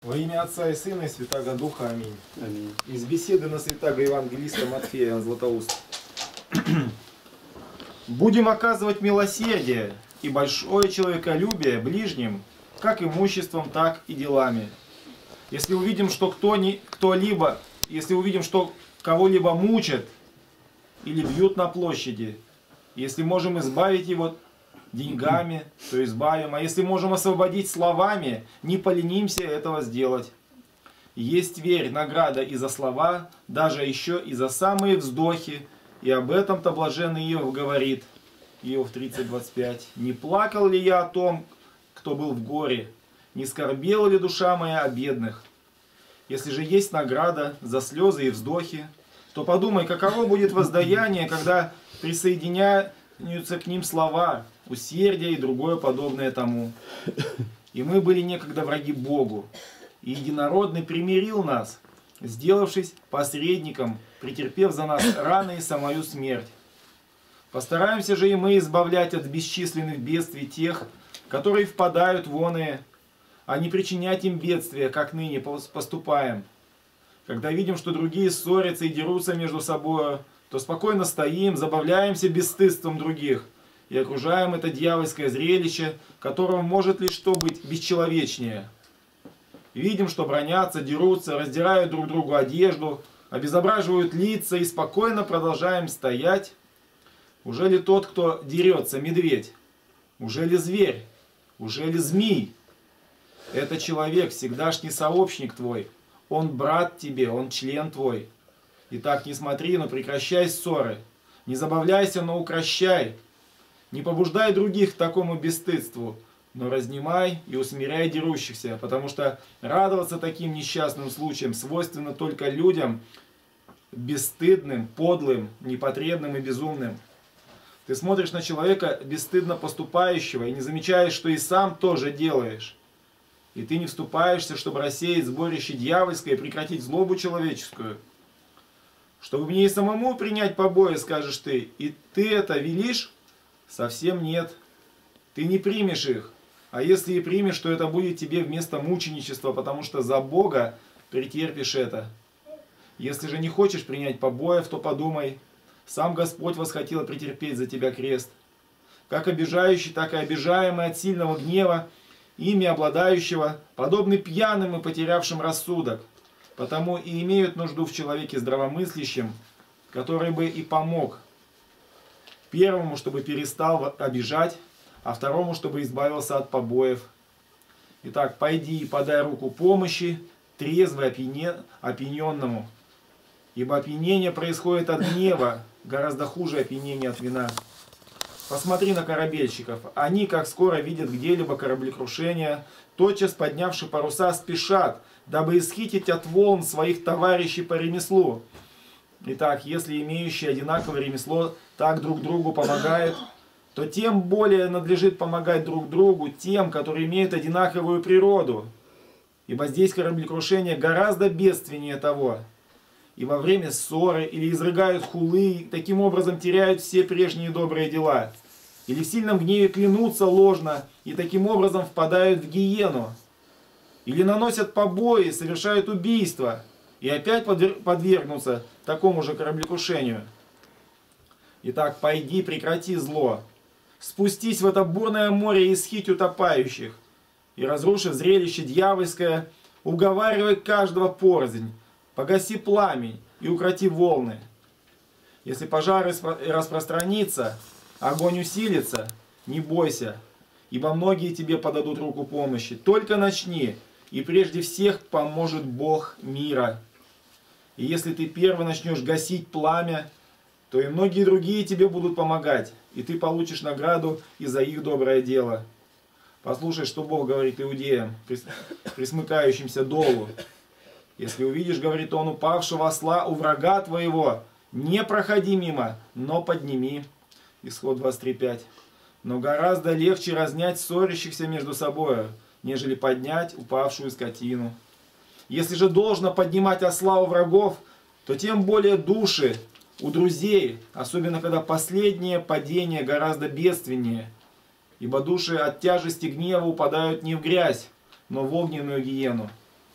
Во имя Отца и Сына и Святаго Духа. Аминь. Аминь. Из беседы на Святаго Евангелиста Матфея Златоуст. Будем оказывать милосердие и большое человеколюбие ближним, как имуществом, так и делами. Если увидим, что что кого-либо мучат или бьют на площади, если можем избавить его деньгами, то избавим, а если можем освободить словами, не поленимся этого сделать. Есть, верь, награда и за слова, даже еще и за самые вздохи, и об этом-то блаженный Иов говорит. Иов 30:25. Не плакал ли я о том, кто был в горе? Не скорбела ли душа моя о бедных? Если же есть награда за слезы и вздохи, то подумай, каково будет воздаяние, когда присоединяются к ним слова, усердие и другое подобное тому. И мы были некогда враги Богу, и единородный примирил нас, сделавшись посредником, претерпев за нас раны и самую смерть. Постараемся же и мы избавлять от бесчисленных бедствий тех, которые впадают в оные, а не причинять им бедствия, как ныне поступаем. Когда видим, что другие ссорятся и дерутся между собой, то спокойно стоим, забавляемся бесстыдством других и окружаем это дьявольское зрелище, которого может лишь что быть бесчеловечнее. Видим, что бранятся, дерутся, раздирают друг другу одежду, обезображивают лица и спокойно продолжаем стоять. Уже ли тот, кто дерется, медведь? Уже ли зверь? Уже ли змей? Это человек, всегдашний сообщник твой. Он брат тебе, он член твой. Итак, не смотри, но прекращай ссоры. Не забавляйся, но укрощай. Не побуждай других к такому бесстыдству, но разнимай и усмиряй дерущихся, потому что радоваться таким несчастным случаям свойственно только людям бесстыдным, подлым, непотребным и безумным. Ты смотришь на человека, бесстыдно поступающего, и не замечаешь, что и сам тоже делаешь. И ты не вступаешься, чтобы рассеять сборище дьявольское и прекратить злобу человеческую. Чтобы мне и самому принять побои, скажешь ты, и ты это велишь? Совсем нет. Ты не примешь их. А если и примешь, то это будет тебе вместо мученичества, потому что за Бога претерпишь это. Если же не хочешь принять побоев, то подумай, сам Господь восхотел претерпеть за тебя крест. Как обижающий, так и обижаемый от сильного гнева, ими обладающего, подобны пьяным и потерявшим рассудок, потому и имеют нужду в человеке здравомыслящем, который бы и помог. Первому, чтобы перестал обижать, а второму, чтобы избавился от побоев. Итак, пойди и подай руку помощи, трезвый опьяненному, ибо опьянение происходит от гнева, гораздо хуже опьянения от вина. Посмотри на корабельщиков. Они, как скоро видят где-либо кораблекрушение, тотчас поднявши паруса, спешат, дабы исхитрить от волн своих товарищей по ремеслу. Итак, если имеющие одинаковое ремесло так друг другу помогают, то тем более надлежит помогать друг другу тем, которые имеют одинаковую природу. Ибо здесь кораблекрушение гораздо бедственнее того. И во время ссоры или изрыгают хулы, и таким образом теряют все прежние добрые дела. Или в сильном гневе клянутся ложно, и таким образом впадают в гиену. Или наносят побои, совершают убийства, и опять подвергнутся такому же кораблекрушению. Итак, пойди, прекрати зло. Спустись в это бурное море и исхить утопающих. И, разрушив зрелище дьявольское, уговаривай каждого порознь. Погаси пламень и укроти волны. Если пожар распространится, огонь усилится, не бойся, ибо многие тебе подадут руку помощи. Только начни, и прежде всех поможет Бог мира. И если ты первый начнешь гасить пламя, то и многие другие тебе будут помогать, и ты получишь награду и за их доброе дело. Послушай, что Бог говорит иудеям, присмыкающимся долу. Если увидишь, говорит он, упавшего осла у врага твоего, не проходи мимо, но подними. Исход 23:5. Но гораздо легче разнять ссорящихся между собой, нежели поднять упавшую скотину. Если же должно поднимать осла у врагов, то тем более души у друзей, особенно когда последнее падение гораздо бедственнее. Ибо души от тяжести гнева упадают не в грязь, но в огненную гиену.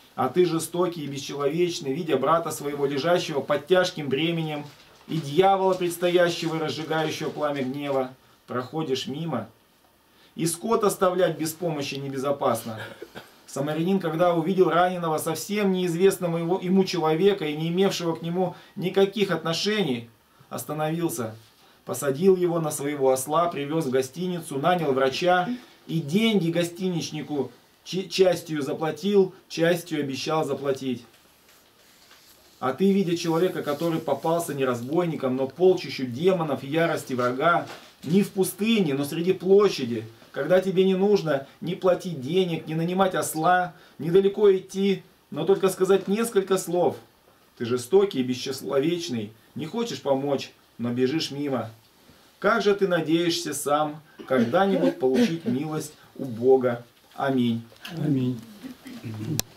А ты жестокий и бесчеловечный, видя брата своего, лежащего под тяжким бременем, и дьявола, предстоящего и разжигающего пламя гнева, проходишь мимо. И скот оставлять без помощи небезопасно. Самарянин, когда увидел раненого, совсем неизвестного ему человека и не имевшего к нему никаких отношений, остановился, посадил его на своего осла, привез в гостиницу, нанял врача и деньги гостиничнику частью заплатил, частью обещал заплатить. А ты, видя человека, который попался не разбойником, но полчищу демонов и ярости врага, не в пустыне, но среди площади, когда тебе не нужно ни платить денег, ни нанимать осла, недалеко идти, но только сказать несколько слов. Ты жестокий и бесчеловечный, не хочешь помочь, но бежишь мимо. Как же ты надеешься сам когда-нибудь получить милость у Бога? Аминь. Аминь.